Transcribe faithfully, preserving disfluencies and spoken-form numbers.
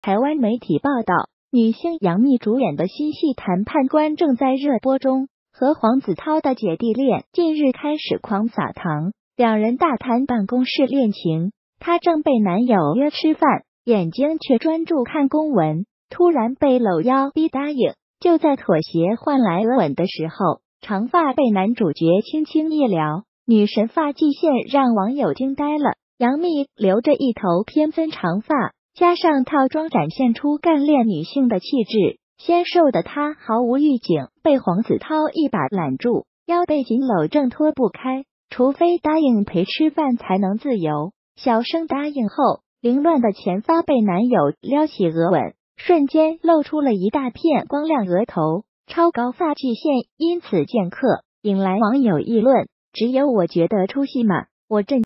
台湾媒体报道，女星杨幂主演的新戏《谈判官》正在热播中，和黄子韬的姐弟恋近日开始狂撒糖，两人大谈办公室恋情。她正被男友约吃饭，眼睛却专注看公文，突然被搂腰逼答应。就在妥协换来了吻的时候，长发被男主角轻轻一撩，女神发际线让网友惊呆了。杨幂留着一头偏分长发，加上套装展现出干练女性的气质，纤瘦的她毫无预警被黄子韬一把揽住，腰被紧搂挣脱不开，除非答应陪吃饭才能自由。小声答应后，凌乱的前发被男友撩起额吻，瞬间露出了一大片光亮额头，超高发际线因此见客，引来网友议论。只有我觉得出戏吗？我震